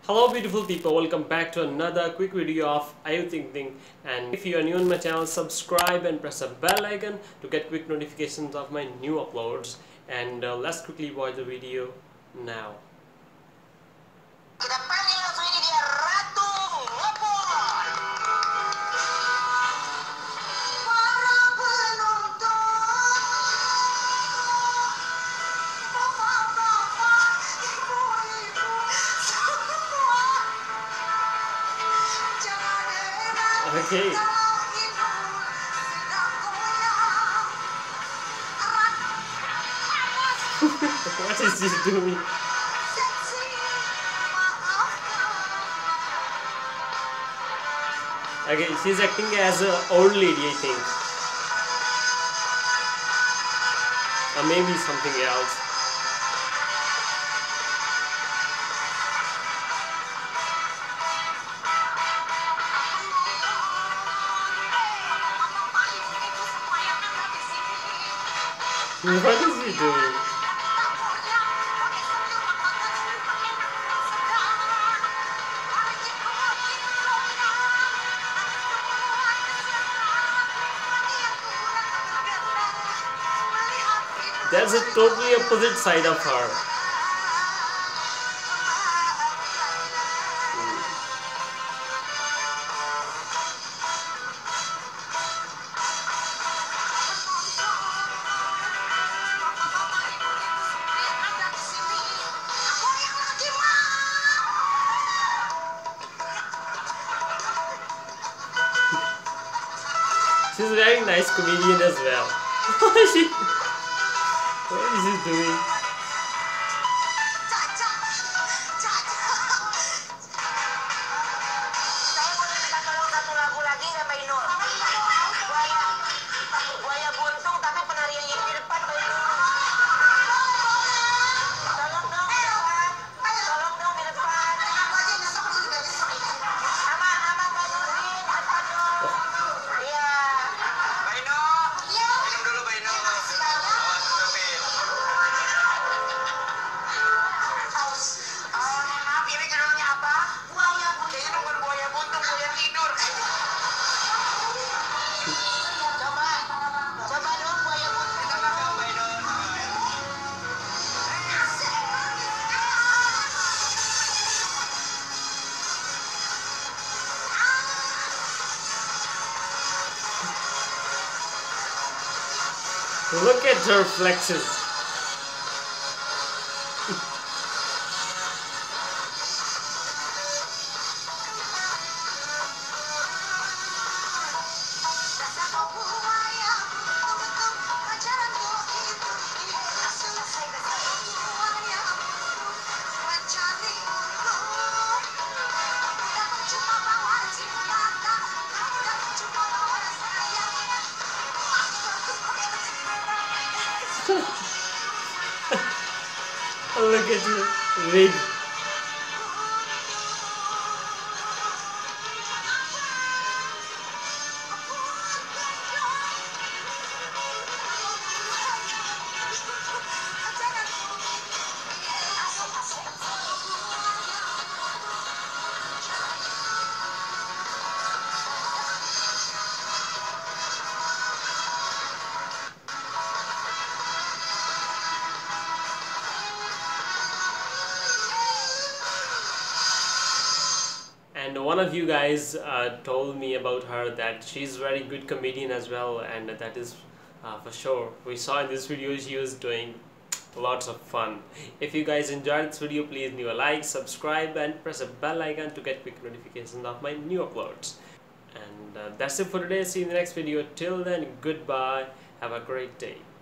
Hello beautiful people, welcome back to another quick video of iUthinkThink. And if you are new on my channel, subscribe and press the bell icon to get quick notifications of my new uploads. And let's quickly watch the video now. Kita panggil langsung ini dia Ratu Ngopor. Para penonton, bapak-bapak, ibu-ibu, semua jangan heran Okay. kalau Inul sedang goyang. What is this doing? Seksi, maafkan. Okay, she's acting as an old lady, I think. Or maybe something else. What is he doing? That's a totally opposite side of her. She's a very nice comedian as well. What is she doing? Saya boleh minta tolong satu lagu lagi nggak Mbak Inul? Buaya buntung tapi penariannya di depan Mbak Inul. Tolong dong di depan. Tolong dong di depan. Sama Mbak Nurdin di depan dong. Iya. Mbak Inul. Minum dulu Mbak Inul. Awas Nurdin. Maaf ini judulnya apa? Buaya buntung. Kayaknya bukan buaya buntung, buaya tidur. Coba dong buaya buntung. Kita makan Mbak Inul. Look at her flexes. Look at her wig. And one of you guys told me about her that she's very good comedian as well, and that is for sure. We saw in this video she was doing lots of fun. If you guys enjoyed this video, please leave a like, subscribe and press a bell icon to get quick notifications of my new uploads. And that's it for today. See you in the next video. Till then, goodbye. Have a great day.